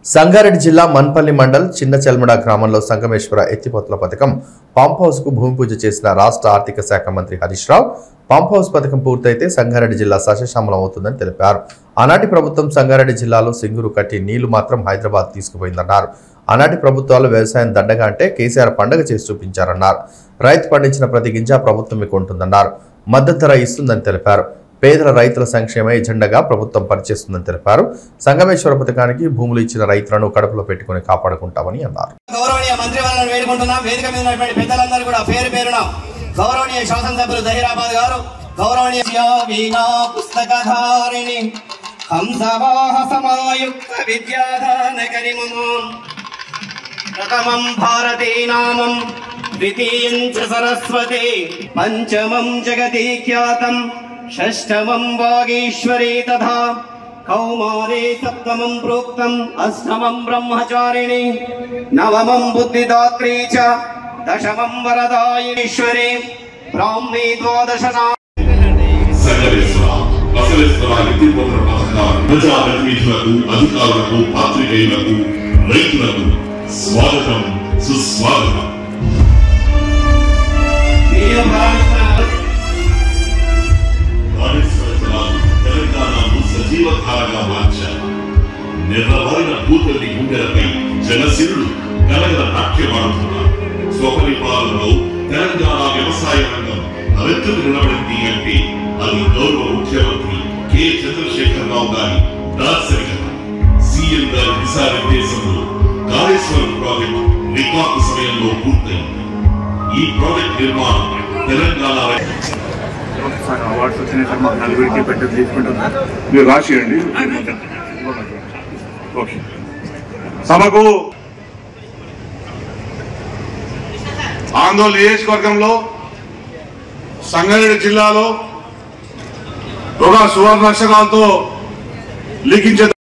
సంగారెడ్డి జిల్లా మన్పల్లి మండల్ చిన్న చెల్మడ గ్రామంలో సంగమేశ్వర ఎత్తిపోతల పథకం పంప్ హౌస్ కు భూమి పూజ చేసిన రాష్ట్ర ఆర్థిక శాఖ మంత్రి హరీష్ రావు పంప్ హౌస్ పథకం పూర్తయితే సంగారెడ్డి జిల్లా సస్యశ్యామలం అవుతుందని తెలిపారు. ఆనాటి ప్రభుత్వం సంగారెడ్డి జిల్లాలో సింగూరు కట్టి నీళ్లు మాత్రం హైదరాబాద్ తీసుకుపోయిందన్నారు. ఆనాటి ప్రభుత్వాలు వ్యవసాయం దండగా అంటే కేసీఆర్ పండగ చేసి చూపించారన్నారు. రైతు పండించిన ప్రతి గింజ ప్రభుత్వమే కొంటుందన్నారు. మద్దతు ధర ఇస్తుందని తెలిపారు. పేదల రైతుల సంక్షేమ ఎజెండాగా ప్రభుత్వం పనిచేస్తుందని తెలిపారు. సంగమేశ్వర పథకానికి భూములు ఇచ్చిన రైతులను కడుపులో పెట్టుకుని కాపాడుకుంటామని అన్నారు. గౌరవనీయ మంత్రి వాళ్ళని వేడుకుంటున్నాం. వేదిక మీద ఉన్నటువంటి పెద్దలందరూ కూడా పేరు పేరున గౌరవనీయ శాసనసభ్యులు జహీరాబాద్ గారు, గౌరవనీయ వీణా పుస్తకధారిణి హంసవాహ సమాయుక్త విద్యాదాన కరిమమం ప్రథమం భారతీ నామం ద్వితీయం చ సరస్వతి పంచమం జగతి ఖ్యాతం షష్టమం వాగీశ్వరీ తథా కౌమారే సప్తమం ప్రోక్తం అష్టమం బ్రహ్మచారిణి నవమం బుద్ధిదాత్రీ చ దశమం వరదాయేశ్వరి బ్రాహ్మీ ద్వాదశ అధికారులకు పాత్రికేయులకు రైతులకు స్వాగతం సుస్వాగతం. తెలంగాణను సజీవధారగా మార్చారు. నిర్వహణ భూతల్లి గుండెలపై జనశిరుడు కలగల నాట్యమాడుతున్నారు. స్వపరిపాలనలో తెలంగాణ వ్యవసాయ రంగం అవెత్తుకు నిలబడింది అంటే అది గౌరవ ముఖ్యమంత్రి కె చంద్రశేఖరరావు గారి దార్శనికత. సీఎం గారి దిశానిర్దేశంలో కాళేశ్వరం ప్రాజెక్టు రికార్డు సమయంలో పూర్తయింది. ఈ ప్రాజెక్ట్ నిర్మాణం తెలంగాణ అవార్డ్స్ వచ్చినాయి సార్. మాకు నలుగురికి పెట్టి తీసుకుంటున్నారు. మీరు రాసియండి. ఓకే. సభకు ఆందోళన నియోజకవర్గంలో సంగారెడ్డి జిల్లాలో ఒక సువర్ణ అక్షరాలతో లిఖించే